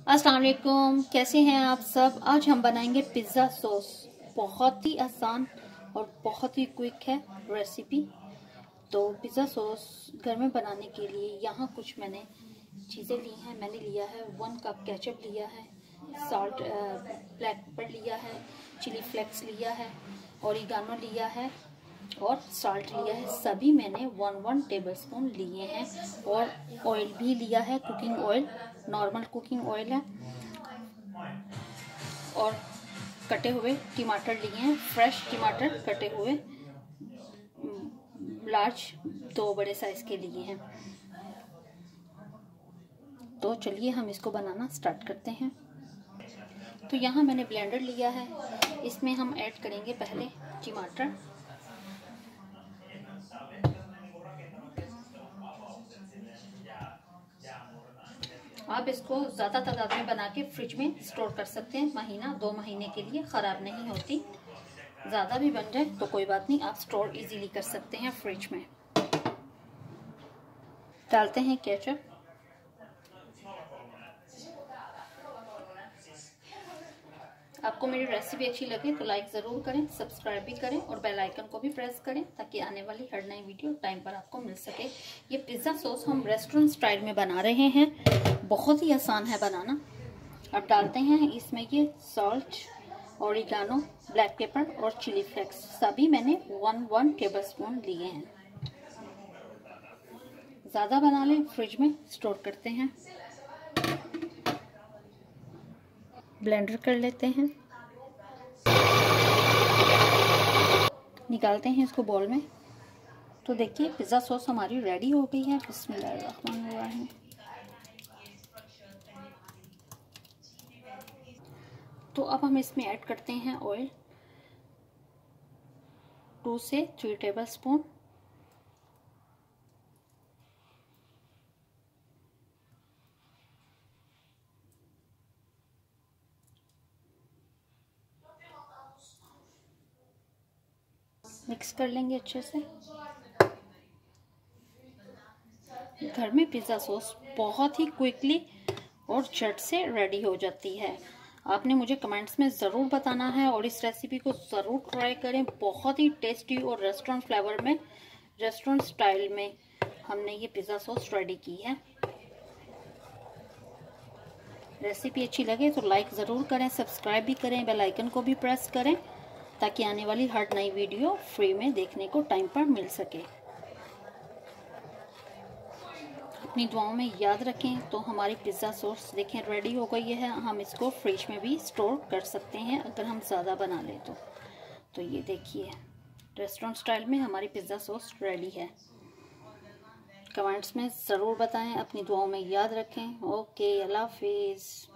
अस्सलाम वालेकुम, कैसे हैं आप सब। आज हम बनाएंगे पिज़्ज़ा सॉस। बहुत ही आसान और बहुत ही क्विक है रेसिपी। तो पिज़्ज़ा सॉस घर में बनाने के लिए यहाँ कुछ मैंने चीज़ें ली हैं। मैंने लिया है 1 कप केचप लिया है, सॉल्ट ब्लैक पेपर लिया है, चिली फ्लेक्स लिया है, ओरिगानो लिया है और सॉल्ट लिया है। सभी मैंने 1 टेबलस्पून लिए हैं। और ऑयल भी लिया है, cooking oil, normal cooking oil है। और कटे हुए टमाटर लिए हैं, फ्रेश टमाटर कटे हुए, लार्ज 2 बड़े साइज के लिए हैं। तो चलिए हम इसको बनाना स्टार्ट करते हैं। तो यहाँ मैंने ब्लेंडर लिया है, इसमें हम ऐड करेंगे पहले टमाटर। आप इसको ज़्यादा तादाद में बना के फ्रिज में स्टोर कर सकते हैं, महीना 2 महीने के लिए, ख़राब नहीं होती। ज़्यादा भी बन जाए तो कोई बात नहीं, आप स्टोर इजीली कर सकते हैं फ्रिज में। डालते हैं केचप। आपको मेरी रेसिपी अच्छी लगे तो लाइक ज़रूर करें, सब्सक्राइब भी करें और बेल आइकन को भी प्रेस करें ताकि आने वाली हर नई वीडियो टाइम पर आपको मिल सके। ये पिज़्ज़ा सॉस हम रेस्टोरेंट स्टाइल में बना रहे हैं, बहुत ही आसान है बनाना। अब डालते हैं इसमें ये सॉल्ट, ओरिगानो, ब्लैक पेपर और चिली फ्लेक्स। सभी मैंने 1 टेबलस्पून लिए हैं। ज़्यादा बना लें, फ्रिज में स्टोर करते हैं। ब्लेंडर कर लेते हैं, निकालते हैं इसको बाउल में। तो देखिए पिज़्ज़ा सॉस हमारी रेडी हो गई है। बिस्मिल्लाहिर्रहमानिर्रहीम। तो अब हम इसमें ऐड करते हैं ऑयल, 2 से 3 टेबलस्पून। मिक्स कर लेंगे अच्छे से। घर में पिज़्ज़ा सॉस बहुत ही क्विकली और झट से रेडी हो जाती है। आपने मुझे कमेंट्स में ज़रूर बताना है और इस रेसिपी को ज़रूर ट्राई करें। बहुत ही टेस्टी और रेस्टोरेंट फ्लेवर में, रेस्टोरेंट स्टाइल में हमने ये पिज़्ज़ा सॉस रेडी की है। रेसिपी अच्छी लगे तो लाइक ज़रूर करें, सब्सक्राइब भी करें, बेल आइकन को भी प्रेस करें ताकि आने वाली हर नई वीडियो फ्री में देखने को टाइम पर मिल सके। अपनी दुआओं में याद रखें। तो हमारी पिज़्ज़ा सॉस देखें रेडी हो गई है। हम इसको फ्रिज में भी स्टोर कर सकते हैं अगर हम ज़्यादा बना लें तो ये देखिए रेस्टोरेंट स्टाइल में हमारी पिज़्ज़ा सॉस रेडी है। कमेंट्स में ज़रूर बताएं, अपनी दुआओं में याद रखें। ओके, अल्लाह हाफिज़।